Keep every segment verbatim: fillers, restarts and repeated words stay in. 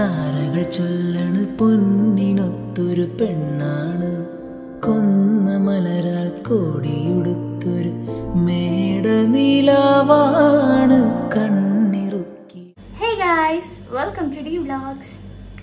താരകൾ ചൊല്ലണ് പൊന്നിനൊത്തൊരു പെണ്ണാണ് കൊന്ന മലരാൽ കോടിയുടുത്തൊരു മേട നിലാവാണ് കണ്ണിറുക്കി. Hey guys, welcome to D Vlogs.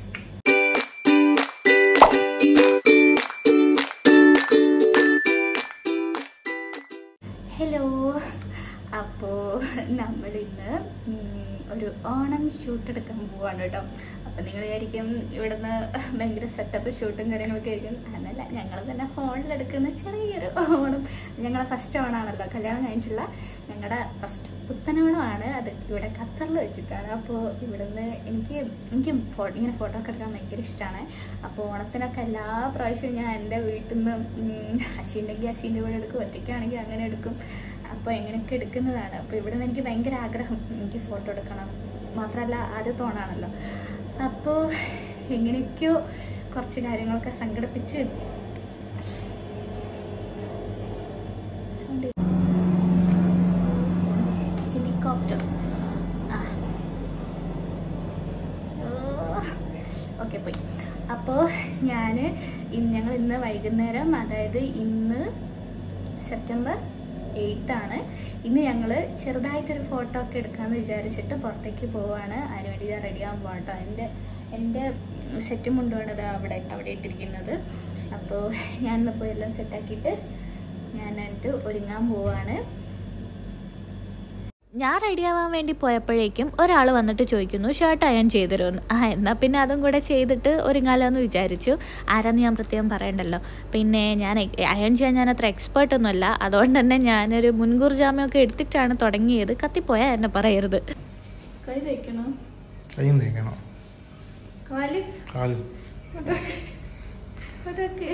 Hello, അപ്പോൾ നമ്മളിന്ന് ഒരു ഓണം ഷൂട്ട് എടുക്കാൻ പോവാണ് കേട്ടോ. അപ്പം നിങ്ങൾ വിചാരിക്കും ഇവിടുന്ന് ഭയങ്കര സെറ്റപ്പ് ഷൂട്ടും കാര്യങ്ങളൊക്കെ ആയിരിക്കും. അതല്ല, ഞങ്ങൾ തന്നെ ഫോണിലെടുക്കുന്ന ചെറിയൊരു ഓണം. ഞങ്ങളെ ഫസ്റ്റ് ഓണാണല്ലോ, കല്യാണം കഴിഞ്ഞിട്ടുള്ള ഞങ്ങളുടെ ഫസ്റ്റ് പുത്തനോണമാണ്. അത് ഇവിടെ ഖത്തറിൽ വെച്ചിട്ടാണ്. അപ്പോൾ ഇവിടുന്ന് എനിക്ക് എനിക്ക് ഫോ ഇങ്ങനെ ഫോട്ടോ ഒക്കെ എടുക്കാൻ ഭയങ്കര ഇഷ്ടമാണ്. അപ്പോൾ ഓണത്തിനൊക്കെ എല്ലാ പ്രാവശ്യവും ഞാൻ എൻ്റെ വീട്ടിൽ നിന്ന് അശീണ്ടെങ്കിൽ അശീൻ്റെ കൂടെ എടുക്കും, ഒറ്റയ്ക്കാണെങ്കിൽ അങ്ങനെ എടുക്കും. അപ്പോൾ എങ്ങനെയൊക്കെ എടുക്കുന്നതാണ്. അപ്പോൾ ഇവിടെ നിന്ന് എനിക്ക് ഭയങ്കര ആഗ്രഹം, എനിക്ക് ഫോട്ടോ എടുക്കണം. മാത്രമല്ല ആദ്യത്തെ ഓണാണല്ലോ. അപ്പോൾ എങ്ങനെയൊക്കെയോ കുറച്ച് കാര്യങ്ങളൊക്കെ സംഘടിപ്പിച്ച് ഹെലികോപ്റ്റർ ആ ഓക്കെ പോയി. അപ്പോൾ ഞാൻ ഞങ്ങൾ ഇന്ന് വൈകുന്നേരം, അതായത് ഇന്ന് സെപ്റ്റംബർ എയ്ത്ത് ആണ്, ഇന്ന് ഞങ്ങൾ ചെറുതായിട്ടൊരു ഫോട്ടോ ഒക്കെ എടുക്കാമെന്ന് വിചാരിച്ചിട്ട് പുറത്തേക്ക് പോവാണ്. അതിനുവേണ്ടി ഞാൻ റെഡി ആകാൻ പോകട്ടോ. എൻ്റെ എൻ്റെ സെറ്റും കൊണ്ടുപോകണത് അവിടെ അവിടെ ഇട്ടിരിക്കുന്നത്. അപ്പോൾ ഞാനിന്നിപ്പോൾ എല്ലാം സെറ്റാക്കിയിട്ട് ഞാൻ എന്നിട്ട് ഒരുങ്ങാൻ പോവാണ്. ഞാൻ റെഡിയാവാൻ വേണ്ടി പോയപ്പോഴേക്കും ഒരാൾ വന്നിട്ട് ചോദിക്കുന്നു ഷർട്ട് അയൺ ചെയ്തു തരുമെന്ന്. ആ എന്നാൽ പിന്നെ അതും കൂടെ ചെയ്തിട്ട് ഒരുങ്ങാലോന്ന് വിചാരിച്ചു. ആരാന്ന് ഞാൻ പ്രത്യേകം പറയണ്ടല്ലോ. പിന്നെ ഞാൻ അയൺ ചെയ്യാൻ ഞാൻ അത്ര എക്സ്പേർട്ടൊന്നുമല്ല, അതുകൊണ്ട് തന്നെ ഞാനൊരു മുൻകൂർ ജാമ്യമൊക്കെ എടുത്തിട്ടാണ് തുടങ്ങിയത്. കത്തിപ്പോയാൽ എന്നെ പറയരുത്. കൈ തേക്കണോ? കൈ തേക്കണോ? കാല് കാല് അതൊക്കെ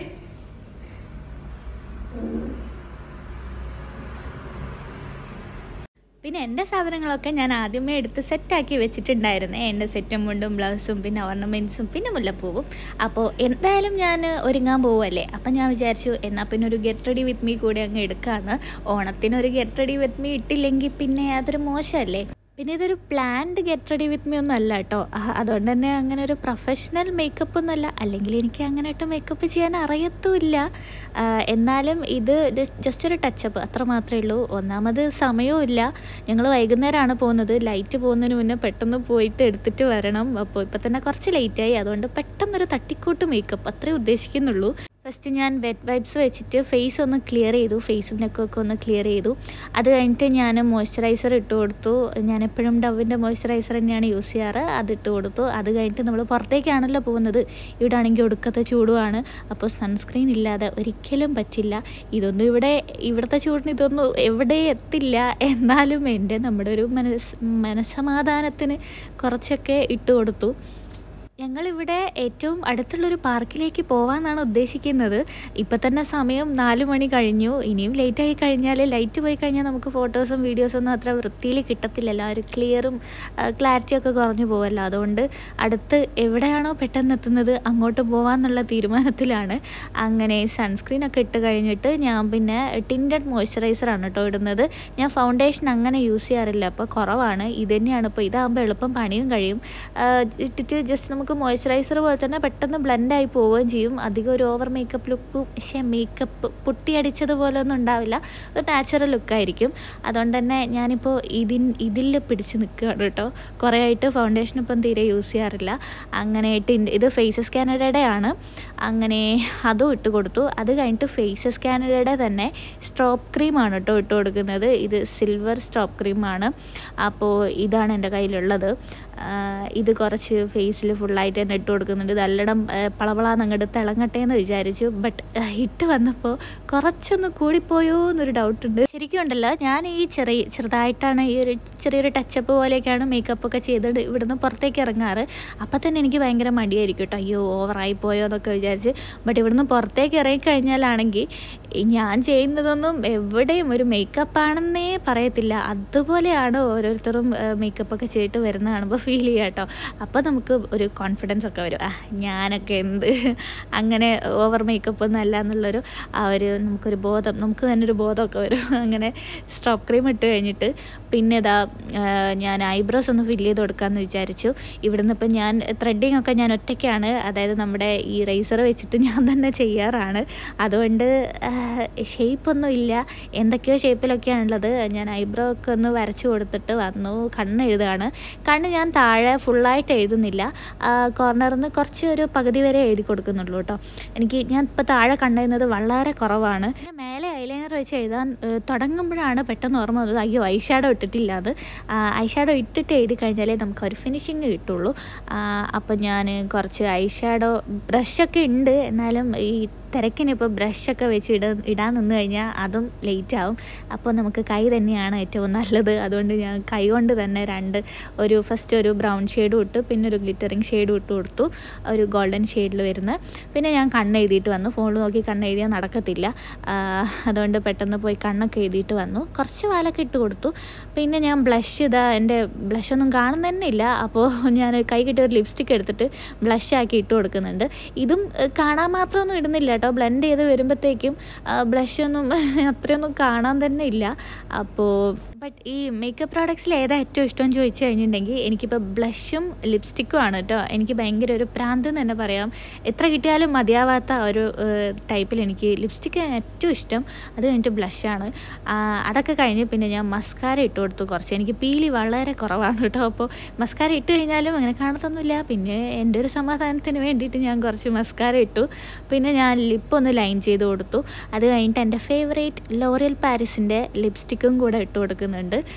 പിന്നെ എൻ്റെ സാധനങ്ങളൊക്കെ ഞാൻ ആദ്യമേ എടുത്ത് സെറ്റാക്കി വെച്ചിട്ടുണ്ടായിരുന്നേ. എൻ്റെ സെറ്റും മുണ്ടും ബ്ലൗസും പിന്നെ ഓർണമെൻറ്റ്സും പിന്നെ മുല്ലപ്പൂവും. അപ്പോൾ എന്തായാലും ഞാൻ ഒരുങ്ങാൻ പോവല്ലേ. അപ്പം ഞാൻ വിചാരിച്ചു എന്നാൽ പിന്നെ ഒരു ഗെറ്റ് റെഡി വിത്ത് മീ കൂടി അങ്ങ് എടുക്കാമെന്ന്. ഓണത്തിനൊരു ഗെറ്റ് റെഡി വിത്ത് മീ ഇട്ടില്ലെങ്കിൽ പിന്നെ അതൊരു മോശമല്ലേ. പിന്നെ ഇതൊരു planned get ready with me ഒന്നും അല്ല കേട്ടോ. അതുകൊണ്ട് തന്നെ അങ്ങനെ ഒരു പ്രൊഫഷണൽ മേക്കപ്പ് ഒന്നുമല്ല. അല്ലെങ്കിൽ എനിക്ക് അങ്ങനെയായിട്ട് മേക്കപ്പ് ചെയ്യാൻ അറിയത്തുമില്ല. എന്നാലും ഇത് ജസ്റ്റ് ഒരു ടച്ചപ്പ് അത്ര മാത്രമേ ഉള്ളൂ. ഒന്നാമത് സമയവും ഇല്ല. ഞങ്ങൾ വൈകുന്നേരമാണ് പോകുന്നത്. ലൈറ്റ് പോകുന്നതിന് മുന്നേ പെട്ടെന്ന് പോയിട്ട് എടുത്തിട്ട് വരണം. അപ്പോൾ ഇപ്പം തന്നെ കുറച്ച് ലേറ്റായി. അതുകൊണ്ട് പെട്ടെന്നൊരു തട്ടിക്കൂട്ട് മേക്കപ്പ് അത്രേ ഉദ്ദേശിക്കുന്നുള്ളൂ. ഫസ്റ്റ് ഞാൻ വെറ്റ് വൈപ്സ് വെച്ചിട്ട് ഫേസ് ഒന്ന് ക്ലിയർ ചെയ്തു, ഫേസും നെക്കൊക്കെ ഒന്ന് ക്ലിയർ ചെയ്തു. അത് കഴിഞ്ഞിട്ട് ഞാൻ മോയ്സ്ചറൈസർ ഇട്ട് കൊടുത്തു. ഞാൻ എപ്പോഴും ഡവിൻ്റെ മോയ്സ്ചറൈസർ തന്നെയാണ് യൂസ് ചെയ്യാറ്. അത് ഇട്ട് കൊടുത്തു. അത് കഴിഞ്ഞിട്ട് നമ്മൾ പുറത്തേക്കാണല്ലോ പോകുന്നത്. ഇവിടെ ആണെങ്കിൽ ഒടുക്കത്തെ ചൂടുമാണ്. അപ്പോൾ സൺസ്ക്രീൻ ഇല്ലാതെ ഒരിക്കലും പറ്റില്ല. ഇതൊന്നും ഇവിടെ ഇവിടുത്തെ ചൂടിന് ഇതൊന്നും എവിടെ എത്തില്ല. എന്നാലും എൻ്റെ നമ്മുടെ ഒരു മനസ് മനസ്സമാധാനത്തിന് കുറച്ചൊക്കെ ഇട്ട് കൊടുത്തു. ഞങ്ങളിവിടെ ഏറ്റവും അടുത്തുള്ളൊരു പാർക്കിലേക്ക് പോകാമെന്നാണ് ഉദ്ദേശിക്കുന്നത്. ഇപ്പം തന്നെ സമയം നാല് മണി കഴിഞ്ഞു. ഇനിയും ലേറ്റായി കഴിഞ്ഞാൽ, ലൈറ്റ് പോയി കഴിഞ്ഞാൽ നമുക്ക് ഫോട്ടോസും വീഡിയോസൊന്നും അത്ര വൃത്തിയിൽ കിട്ടത്തില്ലല്ലോ. ഒരു ക്ലിയറും ക്ലാരിറ്റിയൊക്കെ കുറഞ്ഞു പോവല്ലോ. അതുകൊണ്ട് അടുത്ത് എവിടെയാണോ പെട്ടെന്ന് എത്തുന്നത് അങ്ങോട്ട് പോകാമെന്നുള്ള തീരുമാനത്തിലാണ്. അങ്ങനെ സൺസ്ക്രീനൊക്കെ ഇട്ട് കഴിഞ്ഞിട്ട് ഞാൻ പിന്നെ ടിൻറ്റഡ് മോയ്സ്ചറൈസറാണ് കേട്ടോ ഇടുന്നത്. ഞാൻ ഫൗണ്ടേഷൻ അങ്ങനെ യൂസ് ചെയ്യാറില്ല, അപ്പോൾ കുറവാണ്. ഇത് തന്നെയാണ്. ഇപ്പോൾ ഇതാകുമ്പോൾ എളുപ്പം പണിയും കഴിയും. ഇട്ടിട്ട് ജസ്റ്റ് നമുക്ക് മോയ്സ്ചറൈസർ പോലെ തന്നെ പെട്ടെന്ന് ബ്ലെൻഡായി പോവുകയും ചെയ്യും. അധികം ഒരു ഓവർ മേക്കപ്പ് ലുക്കും പക്ഷേ മേക്കപ്പ് പൊട്ടിയടിച്ചതുപോലെ ഒന്നും ഉണ്ടാവില്ല. ഒരു നാച്ചുറൽ ലുക്കായിരിക്കും. അതുകൊണ്ട് തന്നെ ഞാനിപ്പോൾ ഇതിൻ ഇതിൽ പിടിച്ച് നിൽക്കുകയാണ് കേട്ടോ. കുറേ ആയിട്ട് ഫൗണ്ടേഷൻ ഇപ്പം തീരെ യൂസ് ചെയ്യാറില്ല. അങ്ങനെ ഇത് ഫേസസ് കാനഡയുടെ ആണ്. അങ്ങനെ അതും ഇട്ട് കൊടുത്തു. അത് കഴിഞ്ഞിട്ട് ഫേസസ് കാനഡയുടെ തന്നെ സ്ട്രോപ്പ് ക്രീമാണ് കേട്ടോ ഇട്ട് കൊടുക്കുന്നത്. ഇത് സിൽവർ സ്ട്രോപ്പ് ക്രീമാണ്. അപ്പോൾ ഇതാണ് എൻ്റെ കയ്യിലുള്ളത്. ഇത് കുറച്ച് ഫേസിൽ ഫുള്ളായിട്ട് തന്നെ ഇട്ട് കൊടുക്കുന്നുണ്ട്. നല്ലോണം പളപളാന്ന് അങ്ങോട്ട് തിളങ്ങട്ടെ എന്ന് വിചാരിച്ചു. ബട്ട് ഇട്ട് വന്നപ്പോൾ കുറച്ചൊന്ന് കൂടിപ്പോയോ എന്നൊരു ഡൗട്ടുണ്ട്. ശരിക്കും ഉണ്ടല്ലോ, ഞാൻ ഈ ചെറിയ ചെറുതായിട്ടാണ് ഈ ഒരു ചെറിയൊരു ടച്ചപ്പ് പോലെയൊക്കെയാണ് മേക്കപ്പൊക്കെ ചെയ്തിട്ട് ഇവിടുന്ന് പുറത്തേക്ക് ഇറങ്ങാറ്. അപ്പം തന്നെ എനിക്ക് ഭയങ്കര മടിയായിരിക്കും കേട്ടോ. അയ്യോ ഓവറായി പോയോ എന്നൊക്കെ വിചാരിച്ച്. ബട്ട് ഇവിടുന്ന് പുറത്തേക്ക് ഇറങ്ങിക്കഴിഞ്ഞാലാണെങ്കിൽ ഞാൻ ചെയ്യുന്നതൊന്നും എവിടെയും ഒരു മേക്കപ്പാണെന്നേ പറയത്തില്ല. അതുപോലെയാണ് ഓരോരുത്തരും മേക്കപ്പൊക്കെ ചെയ്തിട്ട് വരുന്ന കാണുമ്പോൾ ഫീൽ ചെയ്യുക കേട്ടോ. അപ്പോൾ നമുക്ക് ഒരു കോൺഫിഡൻസ് ഒക്കെ വരും. ആ ഞാനൊക്കെ എന്ത് അങ്ങനെ ഓവർ മേക്കപ്പ് ഒന്നും അല്ല എന്നുള്ളൊരു ആ ഒരു നമുക്കൊരു ബോധം, നമുക്ക് തന്നെ ഒരു ബോധമൊക്കെ വരും. അങ്ങനെ സ്ട്രോപ്പ് ക്രീം ഇട്ട് കഴിഞ്ഞിട്ട് പിന്നെ ഇതാ ഞാൻ ഐബ്രോസ് ഒന്ന് ഫില്ല് ചെയ്ത് കൊടുക്കാമെന്ന് വിചാരിച്ചു. ഇവിടുന്ന് ഇപ്പം ഞാൻ ത്രെഡിങ് ഒക്കെ ഞാൻ ഒറ്റയ്ക്കാണ്, അതായത് നമ്മുടെ ഈ റേസർ വെച്ചിട്ട് ഞാൻ തന്നെ ചെയ്യാറാണ്. അതുകൊണ്ട് ഷേപ്പൊന്നും ഇല്ല, എന്തൊക്കെയോ ഷേപ്പിലൊക്കെയാണുള്ളത്. ഞാൻ ഐബ്രോ ഒക്കെ ഒന്ന് വരച്ച് കൊടുത്തിട്ട് വന്നു. കണ്ണ് എഴുതുകയാണ്. കണ്ണ് ഞാൻ താഴെ ഫുള്ളായിട്ട് എഴുതുന്നില്ല, കോർണറിൽ നിന്ന് കുറച്ച് ഒരു പകുതി വരെ എഴുതി കൊടുക്കുന്നുള്ളൂ കേട്ടോ. എനിക്ക് ഞാൻ ഇപ്പോൾ താഴെ കണ്ടെഴുതുന്നത് വളരെ കുറവാണ്. പിന്നെ മേലെ ഐലൈനർ വെച്ച് എഴുതാൻ തുടങ്ങുമ്പോഴാണ് പെട്ടെന്ന് ഓർമ്മ വന്നത് അയ്യോ ഐ ഷാഡോ ഇട്ടിട്ടില്ല. അത് ഐ ഷാഡോ ഇട്ടിട്ട് എഴുതി കഴിഞ്ഞാലേ നമുക്കൊരു ഫിനിഷിങ് കിട്ടുള്ളൂ. അപ്പം ഞാൻ കുറച്ച് ഐ ഷാഡോ ബ്രഷൊക്കെ ഉണ്ട്, എന്നാലും ഈ തിരക്കിനിപ്പോൾ ബ്രഷൊക്കെ വെച്ച് ഇട ഇടാൻ നിന്ന് കഴിഞ്ഞാൽ അതും ലേറ്റ് ആവും. അപ്പോൾ നമുക്ക് കൈ തന്നെയാണ് ഏറ്റവും നല്ലത്. അതുകൊണ്ട് ഞാൻ കൈ കൊണ്ട് തന്നെ രണ്ട് ഒരു ഫസ്റ്റ് ഒരു ബ്രൗൺ ഷെയ്ഡും ഇട്ട് പിന്നെ ഒരു ഗ്ലിറ്ററിങ് ഷെയ്ഡും ഇട്ട് കൊടുത്തു, ഒരു ഗോൾഡൻ ഷെയ്ഡിൽ വരുന്ന. പിന്നെ ഞാൻ കണ്ണ് എഴുതിയിട്ട് വന്നു. ഫോണിൽ നോക്കി കണ്ണ് എഴുതിയാൽ നടക്കത്തില്ല, അതുകൊണ്ട് പെട്ടെന്ന് പോയി കണ്ണൊക്കെ എഴുതിയിട്ട് വന്നു. കുറച്ച് വാലൊക്കെ ഇട്ട് കൊടുത്തു. പിന്നെ ഞാൻ ബ്ലഷ് ഇതാ എൻ്റെ ബ്ലഷൊന്നും കാണുന്ന തന്നെ ഇല്ല. അപ്പോൾ ഞാൻ കൈ കിട്ടിയ ഒരു ലിപ്സ്റ്റിക് എടുത്തിട്ട് ബ്ലഷാക്കി ഇട്ട് കൊടുക്കുന്നുണ്ട്. ഇതും കാണാൻ മാത്രമൊന്നും ഇടുന്നില്ല കേട്ടോ, ബ്ലെൻഡ് ചെയ്ത് വരുമ്പോഴത്തേക്കും ബ്ലഷൊന്നും അത്രയൊന്നും കാണാൻ തന്നെ ഇല്ല. അപ്പോൾ ബട്ട് ഈ മേക്കപ്പ് പ്രോഡക്ട്സിൽ ഏതാ ഏറ്റവും ഇഷ്ടം എന്ന് ചോദിച്ചു കഴിഞ്ഞിട്ടുണ്ടെങ്കിൽ എനിക്കിപ്പോൾ ബ്ലഷും ലിപ്സ്റ്റിക്കും ആണ് കേട്ടോ. എനിക്ക് ഭയങ്കര ഒരു പ്രാന്ത് എന്ന് തന്നെ പറയാം. എത്ര കിട്ടിയാലും മതിയാവാത്ത ഒരു ടൈപ്പിൽ എനിക്ക് ലിപ്സ്റ്റിക്ക് ഏറ്റവും ഇഷ്ടം. അത് കഴിഞ്ഞിട്ട് ബ്ലഷാണ്. അതൊക്കെ കഴിഞ്ഞ് പിന്നെ ഞാൻ മസ്കാര ഇട്ട് കൊടുത്തു കുറച്ച്. എനിക്ക് പീലി വളരെ കുറവാണ് കേട്ടോ. അപ്പോൾ മസ്കാര ഇട്ട് കഴിഞ്ഞാലും അങ്ങനെ കാണത്തൊന്നുമില്ല. പിന്നെ എൻ്റെ ഒരു സമാധാനത്തിന് വേണ്ടിയിട്ട് ഞാൻ കുറച്ച് മസ്കാര ഇട്ടു. പിന്നെ ഞാൻ ലിപ്പ് ഒന്ന് ലൈൻ ചെയ്ത് കൊടുത്തു. അത് കഴിഞ്ഞിട്ട് എൻ്റെ ഫേവറേറ്റ് ലോറിയൽ പാരീസിൻ്റെ ലിപ്സ്റ്റിക്കും കൂടെ ഇട്ട് കൊടുക്കുന്നുണ്ട്.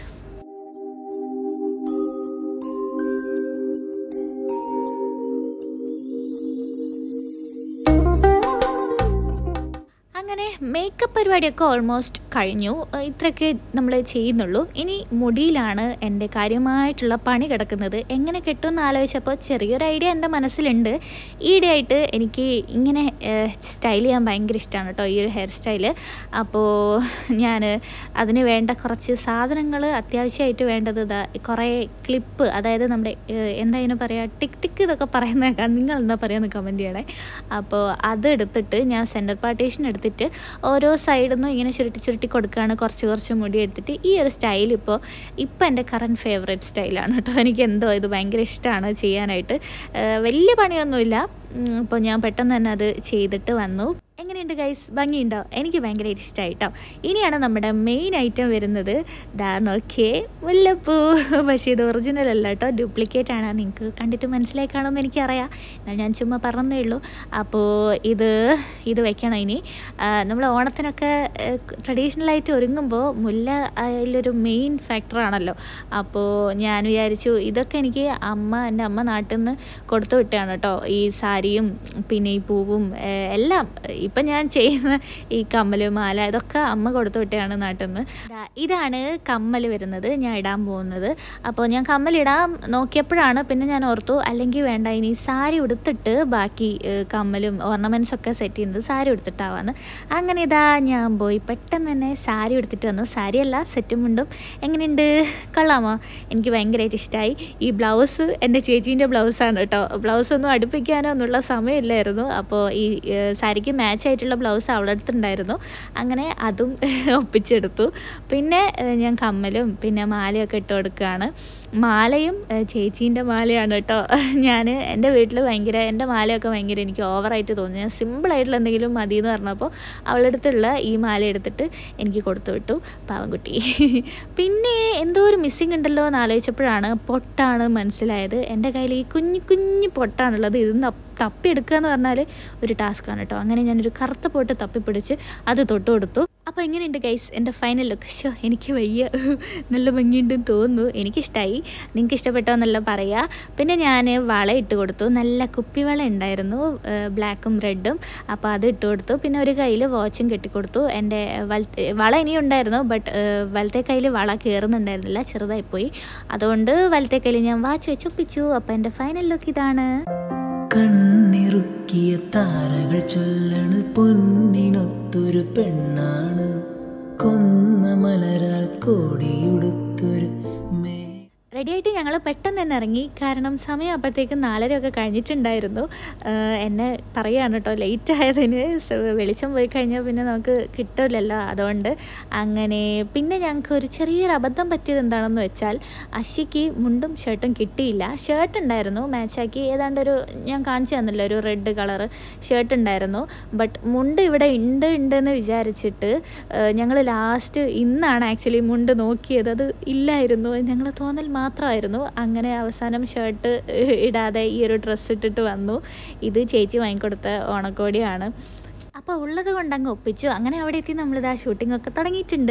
അങ്ങനെ മേക്കപ്പ് പരിപാടിയൊക്കെ ഓൾമോസ്റ്റ് കഴിഞ്ഞു. ഇത്രയൊക്കെ നമ്മൾ ചെയ്യുന്നുള്ളൂ. ഇനി മുടിയിലാണ് എൻ്റെ കാര്യമായിട്ടുള്ള പണി കിടക്കുന്നത്. എങ്ങനെ കെട്ടുമെന്ന് ആലോചിച്ചപ്പോൾ ചെറിയൊരു ഐഡിയ എൻ്റെ മനസ്സിലുണ്ട്. ഈയിടെയായിട്ട് എനിക്ക് ഇങ്ങനെ സ്റ്റൈൽ ചെയ്യാൻ ഭയങ്കര ഇഷ്ടമാണ് കേട്ടോ, ഈ ഒരു ഹെയർ സ്റ്റൈല്. അപ്പോൾ ഞാൻ അതിന് വേണ്ട കുറച്ച് സാധനങ്ങൾ അത്യാവശ്യമായിട്ട് വേണ്ടത് ഇതാ കുറേ ക്ലിപ്പ്, അതായത് നമ്മുടെ എന്താ ഇതിന് പറയുക, ടിക് ടിക്ക് ഇതൊക്കെ പറയുന്നേക്കാം, നിങ്ങൾ എന്താ പറയുക കമൻറ്റ് ചെയ്യണേ. അപ്പോൾ അതെടുത്തിട്ട് ഞാൻ സെൻറ്റർ പാർട്ടീഷൻ എടുത്തിട്ട് ഓരോ സൈഡിൽ നിന്നും ഇങ്ങനെ ചുരുട്ടി ചുരുട്ടി കൊടുക്കുകയാണ്. കുറച്ച് കുറച്ച് മുടി എടുത്തിട്ട് ഈ ഒരു സ്റ്റൈൽ ഇപ്പോൾ ഇപ്പോൾ എൻ്റെ കറൻറ്റ് ഫേവറേറ്റ് സ്റ്റൈലാണ് കേട്ടോ. എനിക്ക് എന്തോ ഇത് ഭയങ്കര ഇഷ്ടമാണ് ചെയ്യാനായിട്ട്. വലിയ പണിയൊന്നുമില്ല. അപ്പോൾ ഞാൻ പെട്ടെന്ന് തന്നെ അത് ചെയ്തിട്ട് വന്നു. എങ്ങനെയുണ്ട് ഗൈസ്, ഭംഗിയുണ്ടോ? എനിക്ക് ഭയങ്കരമായിട്ട് ഇഷ്ടമായി കേട്ടോ. ഇനിയാണ് നമ്മുടെ മെയിൻ ഐറ്റം വരുന്നത്. ദാ നോക്കിയേ, മുല്ലപ്പൂ. പക്ഷേ ഇത് ഒറിജിനൽ അല്ല കേട്ടോ, ഡ്യൂപ്ലിക്കേറ്റ് ആണ്. നിങ്ങൾക്ക് കണ്ടിട്ട് മനസ്സിലായി കാണുമെന്ന് എനിക്കറിയാം, എന്നാൽ ഞാൻ ചുമ്മാ പറഞ്ഞതേ ഉള്ളൂ. അപ്പോൾ ഇത് ഇത് വെക്കണം ഇനി. നമ്മൾ ഓണത്തിനൊക്കെ ട്രഡീഷണലായിട്ട് ഒരുങ്ങുമ്പോൾ മുല്ല അതിലൊരു മെയിൻ ഫാക്ടറാണല്ലോ. അപ്പോൾ ഞാൻ വിചാരിച്ചു ഇതൊക്കെ എനിക്ക് അമ്മ എൻ്റെ അമ്മ നാട്ടിൽ നിന്ന് കൊടുത്തു വിട്ടാണ് കേട്ടോ. ഈ സാരിയും പിന്നെ ഈ പൂവും എല്ലാം. ഇപ്പം ഞാൻ ചെയ്യുന്ന ഈ കമ്മൽ മാല ഇതൊക്കെ അമ്മ കൊടുത്തു വിട്ടാണ് നാട്ടിൽ നിന്ന്. ഇതാണ് കമ്മൽ വരുന്നത്, ഞാൻ ഇടാൻ പോകുന്നത്. അപ്പോൾ ഞാൻ കമ്മലിടാൻ നോക്കിയപ്പോഴാണ് പിന്നെ ഞാൻ ഓർത്തു അല്ലെങ്കിൽ വേണ്ട, ഇനി സാരി ഉടുത്തിട്ട് ബാക്കി കമ്മലും ഓർണമെൻറ്റ്സൊക്കെ സെറ്റ് ചെയ്യുന്നത് സാരി ഉടുത്തിട്ടാവാന്ന്. അങ്ങനെ ഇതാ ഞാൻ പോയി പെട്ടെന്ന് തന്നെ സാരി ഉടുത്തിട്ട് വന്നു. സാരിയല്ല, സെറ്റും മുണ്ടും. എങ്ങനെയുണ്ട്, കൊള്ളാമോ? എനിക്ക് ഭയങ്കരമായിട്ട് ഇഷ്ടമായി. ഈ ബ്ലൗസ് എൻ്റെ ചേച്ചീൻ്റെ ബ്ലൗസാണ് കേട്ടോ. ബ്ലൗസൊന്നും അടുപ്പിക്കാനോ എന്നുള്ള സമയമില്ലായിരുന്നു. അപ്പോൾ ഈ സാരിക്ക് മാച്ച് ആയിട്ടുള്ള ബ്ലൗസ് അവളുടെ അടുത്തുണ്ടായിരുന്നു. അങ്ങനെ അതും ഒപ്പിച്ചെടുത്തു. പിന്നെ ഞാൻ കമ്മലും പിന്നെ മാലയൊക്കെ ഇട്ട് കൊടുക്കുകയാണ്. മാലയും ചേച്ചീൻ്റെ മാലയാണ് കേട്ടോ. ഞാൻ എൻ്റെ വീട്ടിൽ ഭയങ്കര എൻ്റെ മാലയൊക്കെ ഭയങ്കര എനിക്ക് ഓവറായിട്ട് തോന്നി. ഞാൻ സിമ്പിളായിട്ടുള്ള എന്തെങ്കിലും മതി എന്ന് പറഞ്ഞപ്പോൾ അവളുടെ അടുത്തുള്ള ഈ മാല എടുത്തിട്ട് എനിക്ക് കൊടുത്തു വിട്ടു, പാവൻകുട്ടി. പിന്നെ എന്തോ ഒരു മിസ്സിങ് ഉണ്ടല്ലോ എന്ന് ആലോചിച്ചപ്പോഴാണ് പൊട്ടാണ് മനസ്സിലായത്. എൻ്റെ കയ്യിൽ ഈ കുഞ്ഞു കുഞ്ഞു പൊട്ടാണുള്ളത്. ഇത് തപ്പിയെടുക്കുക എന്ന് പറഞ്ഞാൽ ഒരു ടാസ്ക്കാണ് കേട്ടോ. അങ്ങനെ ഞാനൊരു കറുത്ത പൊട്ട് തപ്പിപ്പിടിച്ച് അത് തൊട്ട് കൊടുത്തു. അപ്പോൾ എങ്ങനെയുണ്ട് ഗൈസ് എൻ്റെ ഫൈനൽ ലുക്ക്? ഷോ എനിക്ക് വയ്യ, നല്ല ഭംഗിയുണ്ടെന്ന് തോന്നുന്നു. എനിക്കിഷ്ടമായി. നിങ്ങൾക്ക് ഇഷ്ടപ്പെട്ടോ എന്നല്ല പറയുക. പിന്നെ ഞാൻ വള ഇട്ട് കൊടുത്തു. നല്ല കുപ്പിവള ഉണ്ടായിരുന്നു, ബ്ലാക്കും റെഡും. അപ്പോൾ അത് ഇട്ട് കൊടുത്തു. പിന്നെ ഒരു കയ്യിൽ വാച്ചും കെട്ടിക്കൊടുത്തു. എൻ്റെ വലത്തെ വള ഇനിയും ഉണ്ടായിരുന്നു, ബട്ട് വലത്തെ കയ്യിൽ വള കയറുന്നുണ്ടായിരുന്നില്ല, ചെറുതായിപ്പോയി. അതുകൊണ്ട് വലത്തെ കയ്യിൽ ഞാൻ വാച്ച് വെച്ച് ഒപ്പിച്ചു. അപ്പോൾ എൻ്റെ ഫൈനൽ ലുക്ക് ഇതാണ്. കണ്ണിറുക്കിയ താരകൾ ചൊല്ലണ് പൊന്നിനൊത്തൊരു പെണ്ണാണ്, കൊന്ന മലരാൽ കോടിയുടുത്തൊരു മേ. റെഡിയായിട്ട് ഞങ്ങൾ പെട്ടെന്ന് തന്നെ ഇറങ്ങി. കാരണം സമയം അപ്പോഴത്തേക്കും നാലരയൊക്കെ കഴിഞ്ഞിട്ടുണ്ടായിരുന്നു. എന്നെ പറയുകയാണ് കേട്ടോ ലേറ്റ് ആയതിന്. വെളിച്ചം പോയി കഴിഞ്ഞാൽ പിന്നെ നമുക്ക് കിട്ടില്ലല്ലോ, അതുകൊണ്ട് അങ്ങനെ. പിന്നെ ഞങ്ങൾക്ക് ഒരു ചെറിയൊരു അബദ്ധം പറ്റിയത് എന്താണെന്ന് വെച്ചാൽ അശ്വിക്ക് മുണ്ടും ഷർട്ടും കിട്ടിയില്ല. ഷർട്ട് ഉണ്ടായിരുന്നു മാച്ചാക്കി, ഏതാണ്ട് ഒരു ഞാൻ കാണിച്ചു തന്നല്ലോ ഒരു റെഡ് കളറ് ഷർട്ട് ഉണ്ടായിരുന്നു. ബട്ട് മുണ്ട് ഇവിടെ ഉണ്ട് ഉണ്ടെന്ന് വിചാരിച്ചിട്ട് ഞങ്ങൾ ലാസ്റ്റ് ഇന്നാണ് ആക്ച്വലി മുണ്ട് നോക്കിയത്. അത് ഇല്ലായിരുന്നു, ഞങ്ങൾ തോന്നൽ മാത്രമായിരുന്നു. അങ്ങനെ അവസാനം ഷർട്ട് ഇടാതെ ഈ ഒരു ഡ്രസ്സ് ഇട്ടിട്ട് വന്നു. ഇത് ചേച്ചി വാങ്ങിക്കൊടുത്ത ഓണക്കോടിയാണ്. അപ്പോൾ ഉള്ളത് കൊണ്ടങ്ങ് ഒപ്പിച്ചു. അങ്ങനെ അവിടെ എത്തി നമ്മളിത് ആ ഷൂട്ടിംഗ് ഒക്കെ തുടങ്ങിയിട്ടുണ്ട്.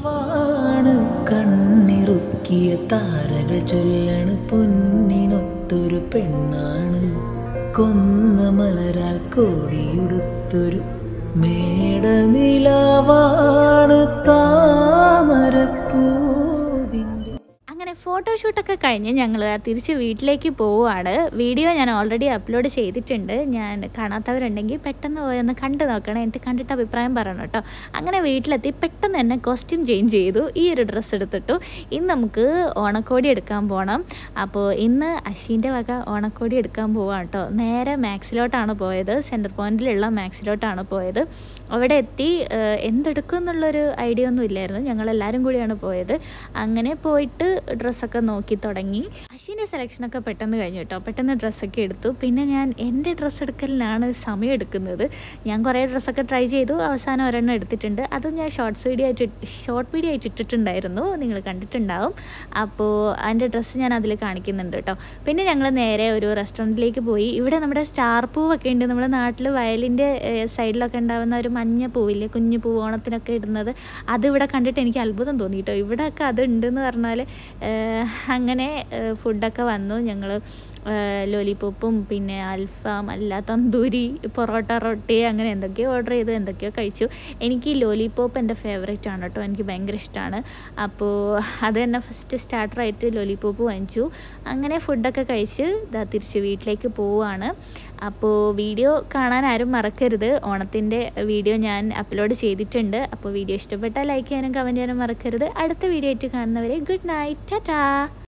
കണ്ണിറുക്കിയ താരകൾ ചൊല്ലണ് പൊന്നിനൊത്തൊരു പെണ്ണാണ്, കൊന്ന മലരാൽ കോടിയുടുത്തൊരു മേടനിലാവാണ് താമരപ്പൂവിൻ്റെ. അങ്ങനെ ഫോട്ടോഷൂട്ടൊക്കെ കഴിഞ്ഞ് ഞങ്ങൾ തിരിച്ച് വീട്ടിലേക്ക് പോവുകയാണ്. വീഡിയോ ഞാൻ ഓൾറെഡി അപ്ലോഡ് ചെയ്തിട്ടുണ്ട്. ഞാൻ കാണാത്തവരുണ്ടെങ്കിൽ പെട്ടെന്ന് പോയൊന്ന് കണ്ടു നോക്കണം, എന്നിട്ട് കണ്ടിട്ട് അഭിപ്രായം പറയണം കേട്ടോ. അങ്ങനെ വീട്ടിലെത്തി പെട്ടെന്ന് തന്നെ കോസ്റ്റ്യൂം ചേഞ്ച് ചെയ്തു, ഈ ഒരു ഡ്രസ്സ് എടുത്തിട്ടു. ഇന്ന് നമുക്ക് ഓണക്കോടി എടുക്കാൻ പോകണം. അപ്പോൾ ഇന്ന് അശ്വിൻ്റെ വക ഓണക്കോടി എടുക്കാൻ പോവാം കേട്ടോ. നേരെ മാക്സിലോട്ടാണ് പോയത്, സെൻറ്റർ പോയിൻറ്റിലുള്ള മാക്സിലോട്ടാണ് പോയത്. അവിടെ എത്തി എന്തെടുക്കും എന്നുള്ളൊരു ഐഡിയ ഒന്നും ഇല്ലായിരുന്നു, ഞങ്ങളെല്ലാവരും കൂടിയാണ് പോയത്. അങ്ങനെ പോയിട്ട് ഡ്രസ്സൊക്കെ നോക്കി തുടങ്ങി. അശ്വിൻ്റെ സെലക്ഷനൊക്കെ പെട്ടെന്ന് കഴിഞ്ഞു കേട്ടോ. പെട്ടെന്ന് ഡ്രസ്സൊക്കെ എടുത്തു. പിന്നെ ഞാൻ എൻ്റെ ഡ്രസ്സ് എടുക്കലിനാണ് സമയം എടുക്കുന്നത്. ഞാൻ കുറേ ഡ്രസ്സൊക്കെ ട്രൈ ചെയ്തു, അവസാനം ഒരെണ്ണം എടുത്തിട്ടുണ്ട്. അതും ഞാൻ ഷോർട്ട്സ് വീഡിയോ ആയിട്ട് ഷോർട്ട് വീഡിയോ ആയിട്ട് ഇട്ടിട്ടുണ്ടായിരുന്നു, നിങ്ങൾ കണ്ടിട്ടുണ്ടാവും. അപ്പോൾ അതിൻ്റെ ഡ്രസ്സ് ഞാൻ അതിൽ കാണിക്കുന്നുണ്ട് കേട്ടോ. പിന്നെ ഞങ്ങൾ നേരെ ഒരു റെസ്റ്റോറൻറ്റിലേക്ക് പോയി. ഇവിടെ നമ്മുടെ സ്റ്റാർ പൂവൊക്കെ ഉണ്ട്, നമ്മുടെ നാട്ടിൽ വയലിൻ്റെ സൈഡിലൊക്കെ ഉണ്ടാകുന്ന ഒരു മഞ്ഞ പൂവില്ലേ, കുഞ്ഞു പൂവ് ഓണത്തിനൊക്കെ ഇടുന്നത്. അതിവിടെ കണ്ടിട്ട് എനിക്ക് അത്ഭുതം തോന്നി കേട്ടോ. ഇവിടെയൊക്കെ അത് ഉണ്ടെന്ന് പറഞ്ഞാൽ. അങ്ങനെ ഫുഡൊക്കെ വന്നു. ഞങ്ങൾ ലോലിപോപ്പും പിന്നെ അൽഫാം അല്ല തന്തൂരി പൊറോട്ട റൊട്ടി അങ്ങനെ എന്തൊക്കെയോ ഓർഡർ ചെയ്തു, എന്തൊക്കെയോ കഴിച്ചു. എനിക്ക് ലോലിപോപ്പ് എൻ്റെ ഫേവറേറ്റ് ആണ് കേട്ടോ, എനിക്ക് ഭയങ്കര ഇഷ്ടമാണ്. അപ്പോൾ അത് തന്നെ ഫസ്റ്റ് സ്റ്റാർട്ടറായിട്ട് ലോലിപോപ്പ് വാങ്ങിച്ചു. അങ്ങനെ ഫുഡൊക്കെ കഴിച്ച് ഇതാ തിരിച്ച് വീട്ടിലേക്ക് പോവുകയാണ്. അപ്പോൾ വീഡിയോ കാണാൻ ആരും മറക്കരുത്. ഓണത്തിൻ്റെ വീഡിയോ ഞാൻ അപ്ലോഡ് ചെയ്തിട്ടുണ്ട്. അപ്പോൾ വീഡിയോ ഇഷ്ടപ്പെട്ടാൽ ലൈക്ക് ചെയ്യാനും കമൻറ്റ് ചെയ്യാനും മറക്കരുത്. അടുത്ത വീഡിയോ ആയിട്ട് കാണുന്നവരെ ഗുഡ് നൈറ്റ്, ടാറ്റാ.